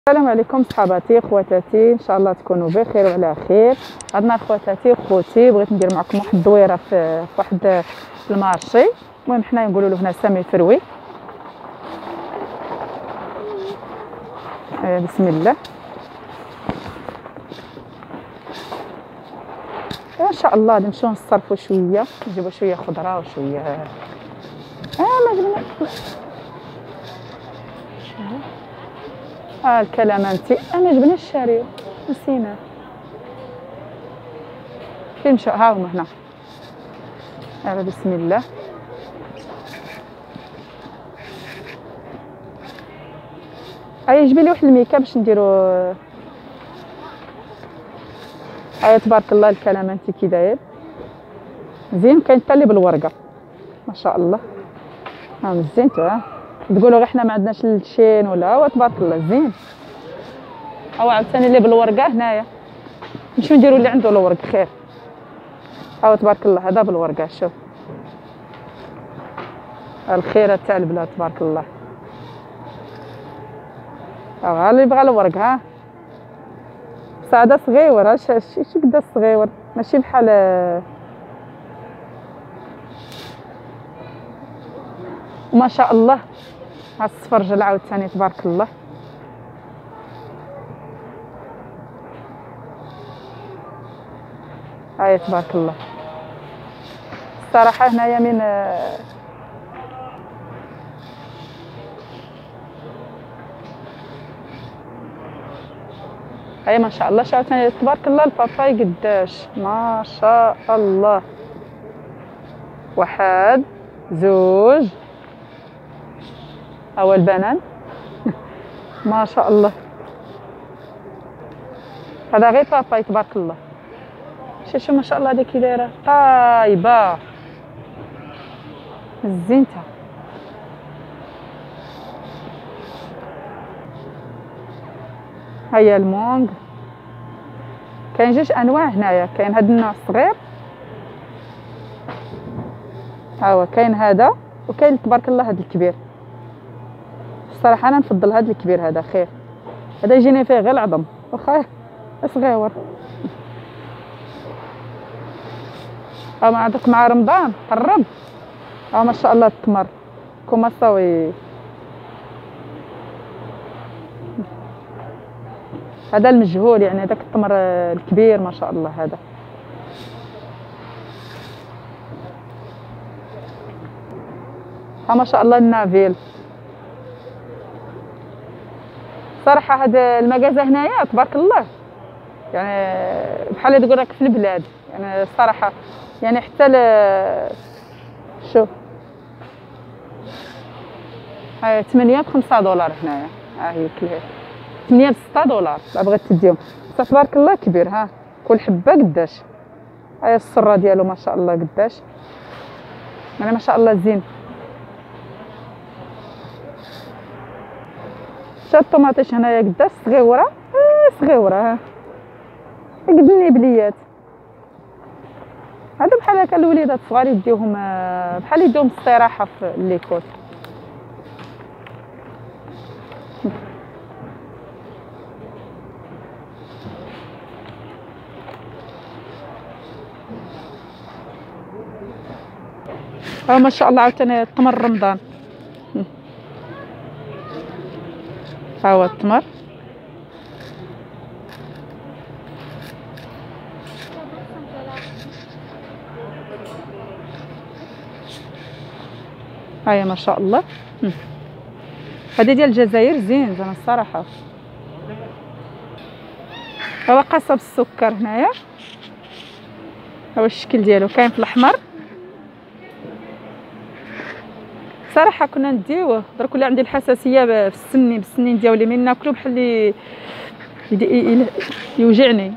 السلام عليكم صحاباتي خواتاتي، ان شاء الله تكونوا بخير وعلى خير. هاد النهار خواتاتي خوتي بغيت ندير معكم واحد الدويره في واحد المارشي. المهم حنايا نقولوا له هنا سامي فروي. بسم الله. ان شاء الله غادي نمشيو نصرفوا شويه، نجيبوا شويه خضره وشويه الكلامانتي. ما عجبنيش الشاريو، نسيناه. فين مشاو؟ ها هما هنا. يلا بسم الله. يجبي لي واحد الميكا باش نديرو. تبارك الله الكلامانتي كي داير زين. كاين حتى اللي بالورقه ما شاء الله. مزينتو. تقولوا غير حنا ما عندناش الشين ولا هو تبارك الله زين. عاوتاني اللي بالورقه هنايا نمشيو نديرو اللي عنده الورق خير. تبارك الله هذا بالورقه. شوف الخيره تاع البلاد تبارك الله. اللي بغى الورق هذا صغيور. شو قدا صغيور ماشي بحال ما شاء الله. الصفرجل عاوتاني تبارك الله. تبارك الله. الصراحه هنايا من ما شاء الله. شاوتاني تبارك الله الباباي قداش ما شاء الله. واحد زوج البنان ما شاء الله. هذا غير باباي تبارك الله. شوفوا ما شاء الله هذه كي دايره طايبه مزينتها. هيا المونغ. كاين جوج انواع هنايا. كاين هذا النوع الصغير كاين هذا، وكاين تبارك الله هذا الكبير. الصراحه انا نفضل هذا الكبير هذا خير. هذا يجيني فيه غير العظم واخا صغيور. مع رمضان قرب. ما شاء الله التمر كوما صاوي. هذا المجهول يعني هذاك التمر الكبير ما شاء الله. هذا ما شاء الله النافيل. صراحه هذا المغازه هنايا تبارك الله يعني بحال تقول راك في البلاد يعني الصراحه. يعني حتى شوف 8 ب5 دولار هنايا. هي كلها 8 ب6 دولار لا بغيت تديهم. تبارك الله كبير. كل حبه قداش. السره ديالو ما شاء الله قداش يعني ما شاء الله زين. شوف الطوماطيش هنايا قداش صغيوره صغيوره قد النبليات. هادو بحال هكا الوليدات الصغار يديوهم بحال يديوهم استراحه في ليكول. ما شاء الله. عاوتاني التمر رمضان. هو التمر. ما شاء الله. هذه ديال الجزائر زين الصراحه. قصب السكر هنايا. الشكل ديالو كاين في الاحمر. صراحه كنا نديوه درك ولا عندي الحساسيه في بالسنين ديالي من ناكلو بحال يوجعني.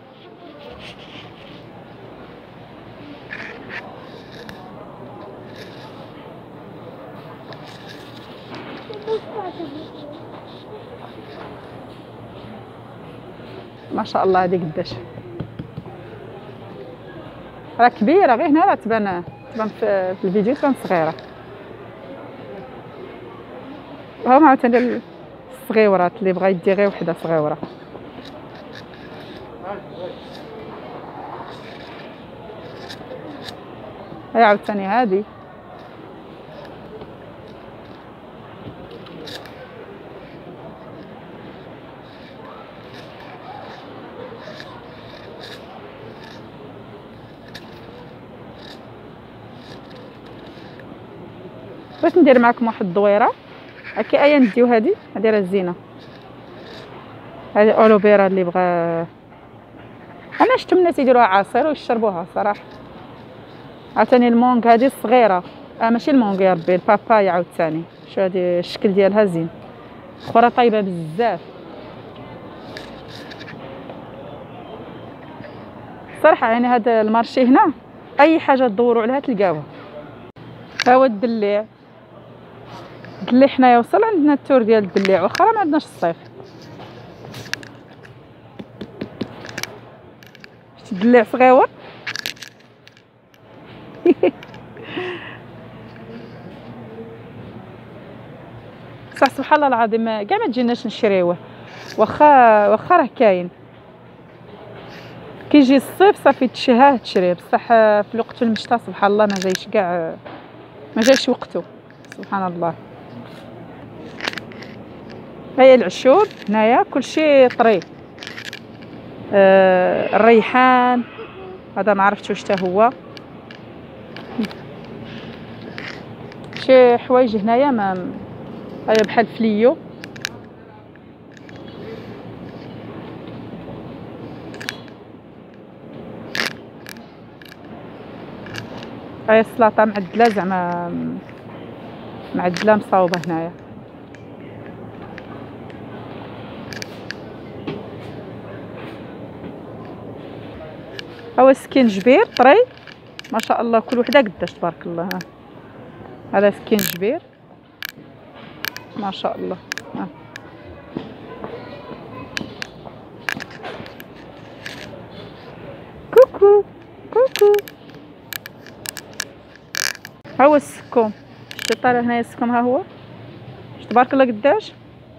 ما شاء الله. هذه قداش راه كبيره غير هنا راه تبان في الفيديو تبان صغيره. عاوتاني الصغيورات اللي بغا يدي غير وحده صغيره. هاي عاوتاني هادي بغيت ندير معكم واحد الدويره هكا. ايا نديو هادي راه زينه. هادي اولوفيرا اللي بغا، انا شفتهم الناس يديروها عصير ويشربوها صراحه. عاوتاني المونغ هادي الصغيره، ماشي المونغ يا ربي، البابايا عاوتاني. شو هادي الشكل ديالها زين، اخرى طايبه بزاف صراحه. يعني هذا المارشي هنا اي حاجه تدوروا عليها تلقاوها. ها هو الدليع حنايا وصل عندنا التور ديال الدليع، واخا ما عندناش الصيف. شتي الدليع صغيور صح. سبحان الله العظيم كاع ما تجيناش نشريوه، واخا راه كاين. كيجي الصيف صافي تشهاه تشريه، بصح في الوقت المشتى سبحان الله ما جايش كاع، ما جايش وقته سبحان الله. هيا العشور هنايا كلشي طري. الريحان هذا ما عرفتش واش حتى هو. شي حوايج هنايا ما هيا بحال فليو. هاي السلطه معدله زعما معدله مصاوبه هنايا. هو سكينجبير طري ما شاء الله، كل وحده قداش تبارك الله. هذا سكينجبير ما شاء الله. كوكو كوكو. ها هو السكوم، شتي طالع هنايا السكوم، ها هو تبارك الله قداش.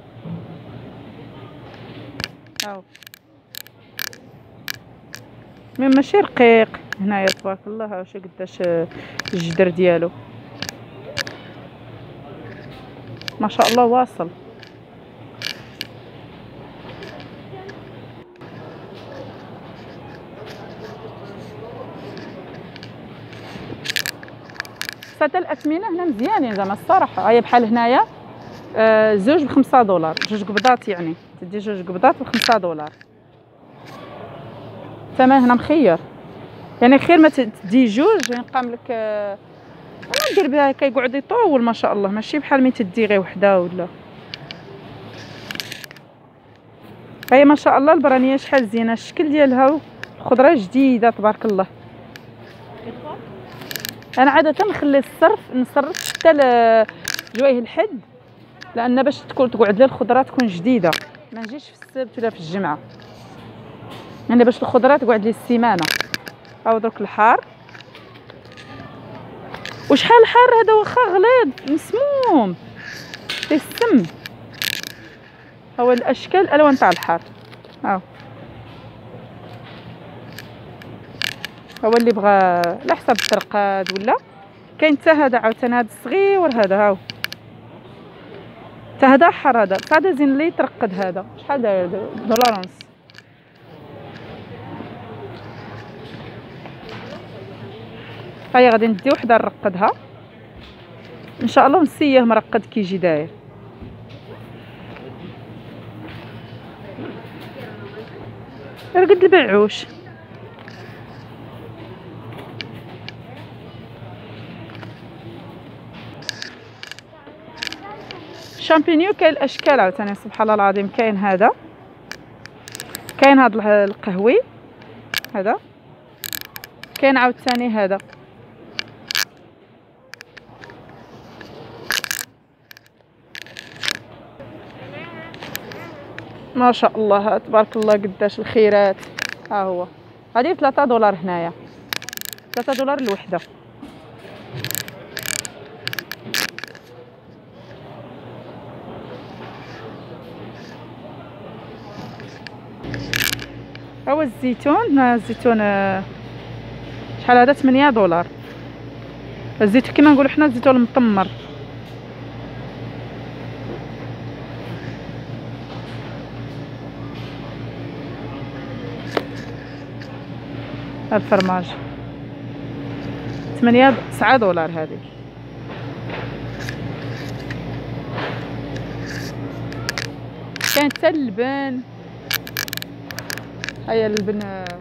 هاو من ماشي رقيق هنايا تبارك الله. ها شي قداش الجدر ديالو ما شاء الله واصل. حتى الاثمنه هنا مزيانين زعما الصراحه. هي بحال هنايا زوج ب5 دولار، جوج قبضات، يعني تدي جوج قبضات ب5 دولار. الثمن هنا مخير، يعني خير ما تدي جوج ينقام لك. انا ندير بها كيقعد يطول ما شاء الله، ماشي بحال ملي تدي غير وحده ولا. هي ما شاء الله البرانيه شحال زينه الشكل ديالها، خضره جديده تبارك الله. انا عاده نخلي نصرف حتى لجوايه الحد، لان باش تقعد لي الخضره تكون جديده، ما نجيش في السبت ولا في الجمعه، يعني باش الخضره تقعد لي السيمانه. او درك الحار، وشحال الحار هذا واخا غليظ مسموم السم. هو الاشكال الالوان تاع الحار. هو اللي بغى على حسب الترقاد ولا كاين حتى هذا عاوتاني، هذا الصغير هذا هاو حتى هذا حار. هذا بصح هذا زين اللي يترقد. هذا شحال داير؟ دولار ونص. هيا غادي ندي وحده نرقدها ان شاء الله ونسيه مرقد كيجي داير. رقد البعوش. شامبينيو كاين الاشكال عاوتاني سبحان الله العظيم. كاين هذا، كاين هذا القهوي، هذا كاين عاوتاني هذا. ما شاء الله تبارك الله قداش الخيرات. ها هو هذه 3 دولار هنايا، 3 دولار الوحده. هو الزيتون، شحال هذا؟ 8 دولار. الزيتون كيما نقولوا حنا الزيتون المطمر. الفرماج 9 دولار هذه. كاين حتى اللبن، هيا اللبن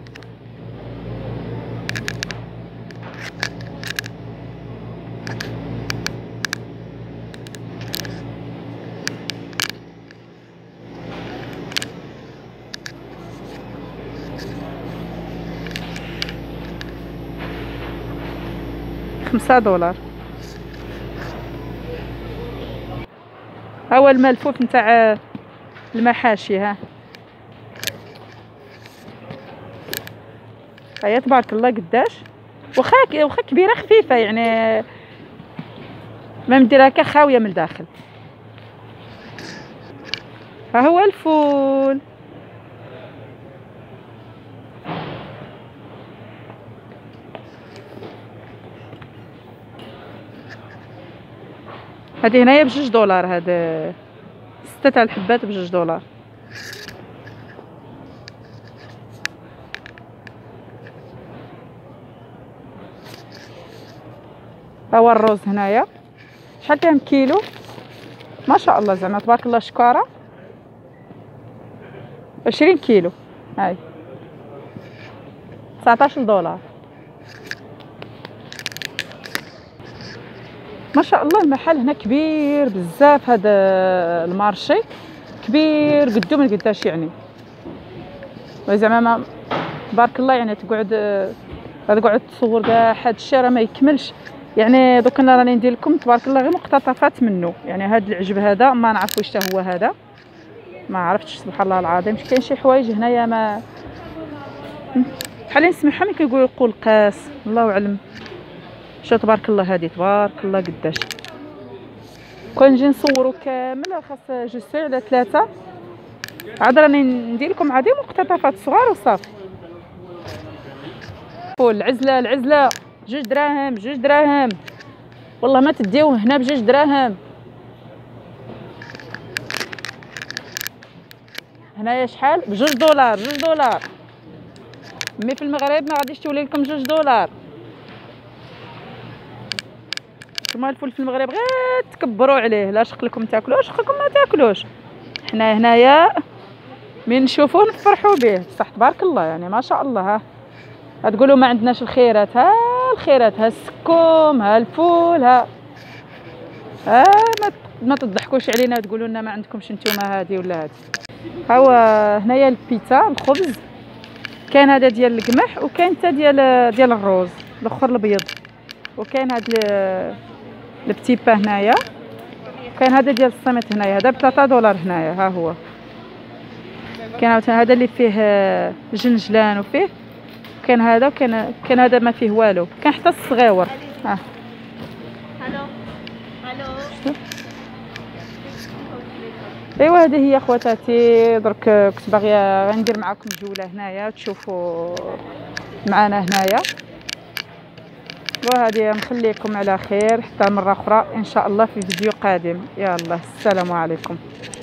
$5. هو الملفوف نتاع المحاشي. ها هيا تبارك الله قداش، واخا كبيره خفيفه يعني ما نديرها هكا خاويه من الداخل. ها هو الفول. هذه هنايا ب2 دولار، هذا 6 تاع الحبات ب2 دولار. هو الروز هنايا شحال كان كيلو؟ ما شاء الله زعما تبارك الله شكاره. 20 كيلو هاي 19 دولار. ما شاء الله المحل هنا كبير بزاف. هذا المارشي كبير قدو من قداش يعني، زعما ما تبارك الله يعني تقعد تصور كاع هاد الشيء راه ما يكملش يعني. دوك انا راني ندير لكم تبارك الله غير مقتطفات منه يعني. هاد العجب هذا ما نعرف واش هو هذا، ما عرفتش سبحان الله العظيم. كاين شي حوايج هنايا ما بحال نسمعها ملي كيقولوا القلقاس، الله اعلم. شوف تبارك الله هذه تبارك الله قداش. كون نجي نصورو كامل خاص 2 ساعة على 3. عاد راني ندير لكم عادي مقتطفات صغار وصافي. العزله 2 دراهم 2 دراهم والله ما تديوه هنا ب2 دراهم. هنايا شحال؟ ب2 دولار 2 دولار. مي في المغرب ما غاديش تولي لكم 2 دولار. نتوما الفول في المغرب غير تكبروا عليه، لا شق لكم تاكلوه شقكم ما تاكلوش. حنا هنايا من نشوفوه نفرحوا به بصح تبارك الله يعني ما شاء الله. ها تقولوا ما عندناش الخيرات، ها الخيرات، ها السكوم، ها الفول، ها ما تضحكوش علينا تقولوا لنا ما عندكمش نتوما هذه ولا هذه. ها هو هنايا البيتزا الخبز، كاين هذا ديال القمح وكاين حتى ديال الروز الاخر الابيض، وكاين هذا البتي با هنايا، كاين هذا ديال الصمت هنايا هذا ب3 دولار هنايا. ها هو كاين عاوتاني هذا اللي فيه جنجلان وفيه، كاين هذا وكاين هذا ما فيه والو، كاين حتى الصغيور. ها ايوا هذه هي خواتاتي. درك كنت باغيه غندير معكم جوله هنايا تشوفوا معنا هنايا، وهذه نخليكم على خير حتى مره اخرى ان شاء الله في فيديو قادم. يلا السلام عليكم.